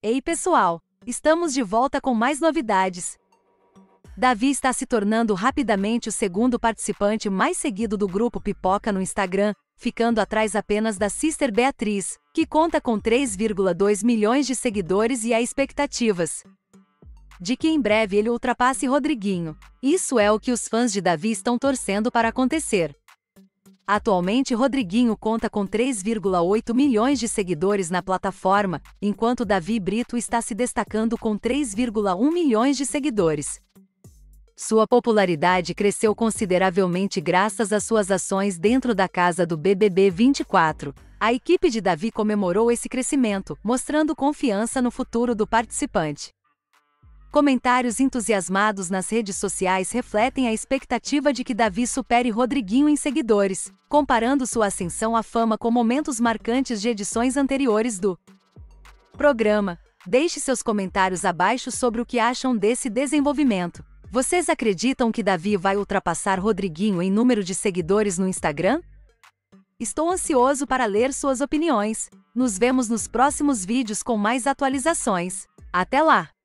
Ei pessoal, estamos de volta com mais novidades. Davi está se tornando rapidamente o segundo participante mais seguido do grupo Pipoca no Instagram, ficando atrás apenas da Sister Beatriz, que conta com 3,2 milhões de seguidores e há expectativas de que em breve ele ultrapasse Rodriguinho. Isso é o que os fãs de Davi estão torcendo para acontecer. Atualmente Rodriguinho conta com 3,8 milhões de seguidores na plataforma, enquanto Davi Brito está se destacando com 3,1 milhões de seguidores. Sua popularidade cresceu consideravelmente graças às suas ações dentro da casa do BBB 24. A equipe de Davi comemorou esse crescimento, mostrando confiança no futuro do participante. Comentários entusiasmados nas redes sociais refletem a expectativa de que Davi supere Rodriguinho em seguidores, comparando sua ascensão à fama com momentos marcantes de edições anteriores do programa. Deixe seus comentários abaixo sobre o que acham desse desenvolvimento. Vocês acreditam que Davi vai ultrapassar Rodriguinho em número de seguidores no Instagram? Estou ansioso para ler suas opiniões. Nos vemos nos próximos vídeos com mais atualizações. Até lá!